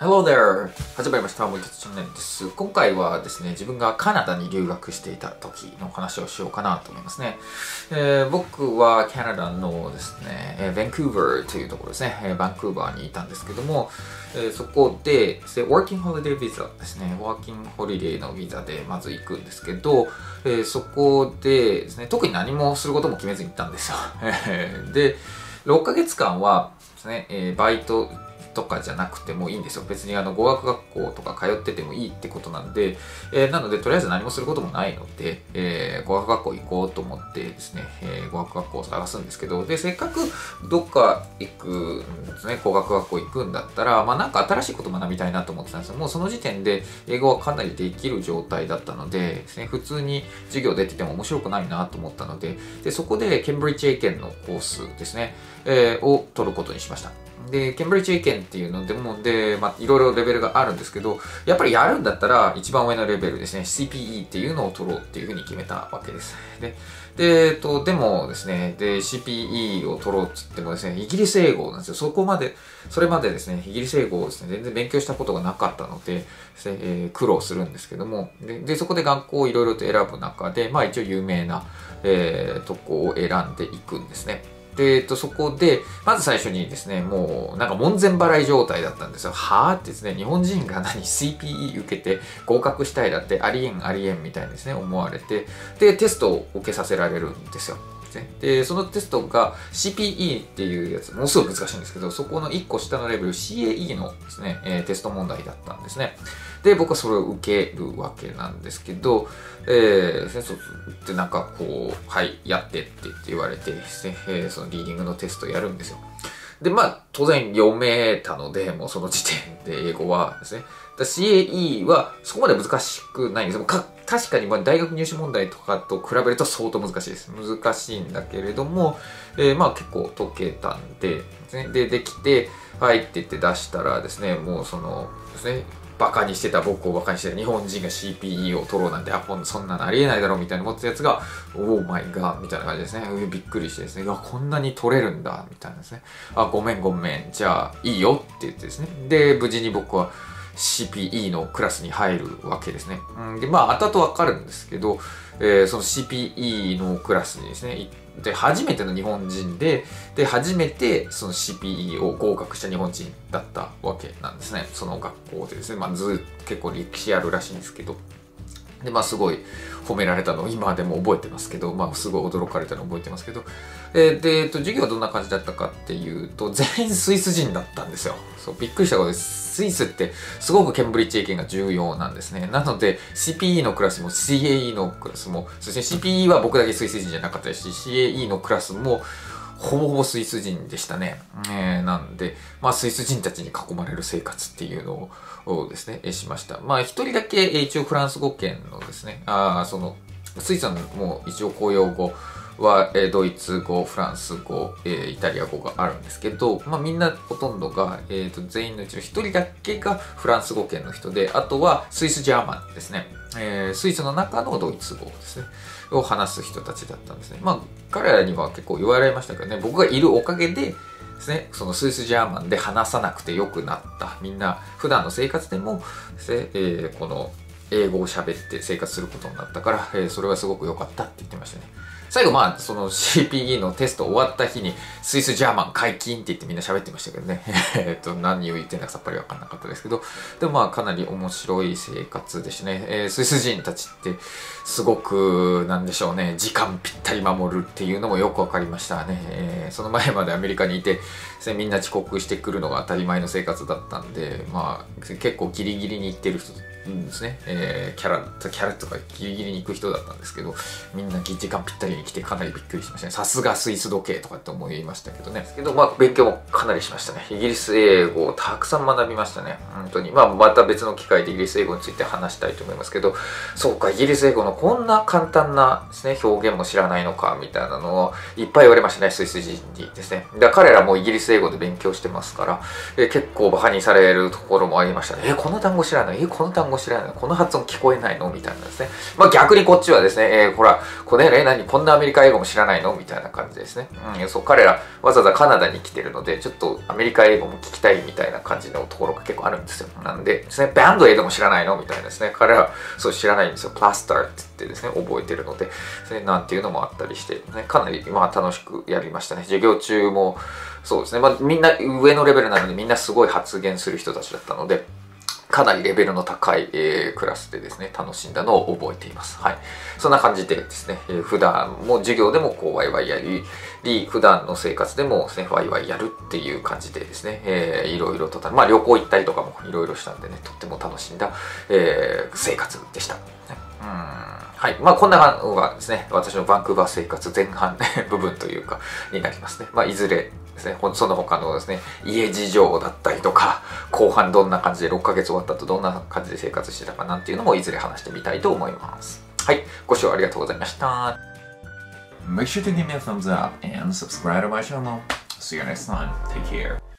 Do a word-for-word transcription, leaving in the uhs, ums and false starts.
Hello there! 始まりました。もう一つチャンネルです。今回はですね、自分がカナダに留学していた時の話をしようかなと思いますね。えー、僕はカナダのですね、えー、バンクーバーというところですね、えー、バンクーバーにいたんですけども、えー、そこでですね、Working Holiday Visa ですね、Working Holiday のビザでまず行くんですけど、えー、そこでですね、特に何もすることも決めずに行ったんですよ。で、ろっかげつかんはですね、えー、バイト、とかじゃなくてもいいんですよ。別にあの語学学校とか通っててもいいってことなんで、えー、なのでとりあえず何もすることもないので、えー、語学学校行こうと思ってですね、えー、語学学校を探すんですけど、で、せっかくどっか行くんですね、語学学校行くんだったら、まあなんか新しいこと学びたいなと思ってたんですよ。もうその時点で英語はかなりできる状態だったのでですね、普通に授業出てても面白くないなと思ったので、でそこでケンブリッジ英検のコースですね、えー、を取ることにしました。で、ケンブリッジ英検っていうのでも、で、まあ、いろいろレベルがあるんですけど、やっぱりやるんだったら一番上のレベルですね、シーピーイー っていうのを取ろうっていうふうに決めたわけです。で、で、えっと、でもですね、で、シーピーイー を取ろうって言ってもですね、イギリス英語なんですよ。そこまで、それまでですね、イギリス英語をですね、全然勉強したことがなかったので、えー、苦労するんですけども、で、でそこで学校をいろいろと選ぶ中で、まあ一応有名な、えー、とこを選んでいくんですね。で、えっと、そこで、まず最初にですね、もう、なんか門前払い状態だったんですよ。はぁってですね、日本人が何 シーピーイー 受けて合格したいだってありえんありえんみたいにですね、思われて、で、テストを受けさせられるんですよ。で、そのテストが シーピーイー っていうやつ、ものすごく難しいんですけど、そこのいっこ下のレベル シーエーイー のですね、えー、テスト問題だったんですね。で、僕はそれを受けるわけなんですけど、えー、そうってなんかこう、はい、やってって言われてですね、えー、そのリーディングのテストをやるんですよ。で、まあ、当然読めたので、もうその時点で英語はですね。シーエーイー はそこまで難しくないんですよ。か確かにまあ大学入試問題とかと比べると相当難しいです。難しいんだけれども、えー、まあ結構解けたんで、ですね、で、できて、はいって言って出したらですね、もうそのですね、バカにしてた僕をバカにしてた日本人が シーピーイー を取ろうなんて、あ、そんなのありえないだろうみたいな思ってたやつが、オーマイガーみたいな感じですね。びっくりしてですね、いや、こんなに取れるんだ、みたいなですね。あ、ごめんごめん、じゃあいいよって言ってですね。で、無事に僕は シーピーイー のクラスに入るわけですね。うん、で、まあ、後々わかるんですけど、えー、その シーピーイー のクラスにですね、で、初めての日本人で、で、初めてその シーピーイー を合格した日本人だったわけなんですね。その学校でですね。まあ、ず結構歴史あるらしいんですけど。で、まあ、すごい褒められたのを今でも覚えてますけど、まあ、すごい驚かれたのを覚えてますけど、えー、で、えっと、授業はどんな感じだったかっていうと、全員スイス人だったんですよ。そう、びっくりしたことです。スイスってすごくケンブリッジ英検が重要なんですね。なので、シーピーイー のクラスも シーエーイー のクラスも、そして シーピーイー は僕だけスイス人じゃなかったし、シーエーイー のクラスも、ほぼほぼスイス人でしたね。えー、なんで、まあ、スイス人たちに囲まれる生活っていうのをですね、しました。まあ、一人だけ一応フランス語圏のですね、あその、スイスはもう一応公用語は、えー、ドイツ語、フランス語、えー、イタリア語があるんですけど、まあ、みんなほとんどが、えー、と全員のうちの一人だけがフランス語圏の人で、あとはスイスジャーマンですね。えー、スイスの中のドイツ語ですね。を話す人たちだったんですね。まあ、彼らには結構言われましたけどね、僕がいるおかげでですね、そのスイスジャーマンで話さなくてよくなった。みんな普段の生活でもですね、えー、この英語を喋って生活することになったから、えー、それはすごく良かったって言ってましたね。最後まあ、その シーピーイー のテスト終わった日に、スイスジャーマン解禁って言ってみんな喋ってましたけどね。えっと、何を言ってんだかさっぱりわかんなかったですけど、でもまあ、かなり面白い生活でしたね。えー、スイス人たちって、すごく、なんでしょうね、時間ぴったり守るっていうのもよくわかりましたね。えー、その前までアメリカにいて、みんな遅刻してくるのが当たり前の生活だったんで、まあ、結構ギリギリに行ってる人ですね、えー、キャラ、キャラとかギリギリに行く人だったんですけど、みんな時間ぴったりに来てかなりびっくりしましたね。さすがスイス時計とかって思いましたけどね。けど、まあ、勉強もかなりしましたね。イギリス英語をたくさん学びましたね。本当に。まあ、また別の機会でイギリス英語について話したいと思いますけど、そうか、イギリス英語のこんな簡単なですね、表現も知らないのか、みたいなのをいっぱい言われましたね、スイス人にですね。だから彼らもイギリス英語で勉強してますから、えー、結構バカにされるところもありましたね。えー、この単語知らないえー、この単語知らないこの発発音聞こえないのみたいなですね。まあ逆にこっちはですね、えー、ほら、これね、何、こんなアメリカ英語も知らないのみたいな感じですね。うん、そう、彼らわざわざカナダに来てるので、ちょっとアメリカ英語も聞きたいみたいな感じのところが結構あるんですよ。なんでですね、バンドエイドも知らないのみたいなですね。彼らはそう知らないんですよ。プラスターって言ってですね、覚えてるので、ですね、なんていうのもあったりして、ね、かなりまあ楽しくやりましたね。授業中もそうですね、まあみんな上のレベルなのでみんなすごい発言する人たちだったので、かなりレベルの高い、えー、クラスでですね、楽しんだのを覚えています。はい。そんな感じでですね、えー、普段も授業でもこうワイワイやり、普段の生活でもですね、ワイワイやるっていう感じでですね、えー、いろいろと、まあ旅行行ったりとかもいろいろしたんでね、とっても楽しんだ、えー、生活でした。うん。はい。まあこんなのがですね、私のバンクーバー生活前半部分というか、になりますね。まあいずれ、ですね、その他のですね、家事情だったりとか、後半どんな感じでろっかげつ終わった後どんな感じで生活してたかなんていうのもいずれ話してみたいと思います。はい、ご視聴ありがとうございました。 Make sure to give me a thumbs up and subscribe to my channel. See you next time. Take care.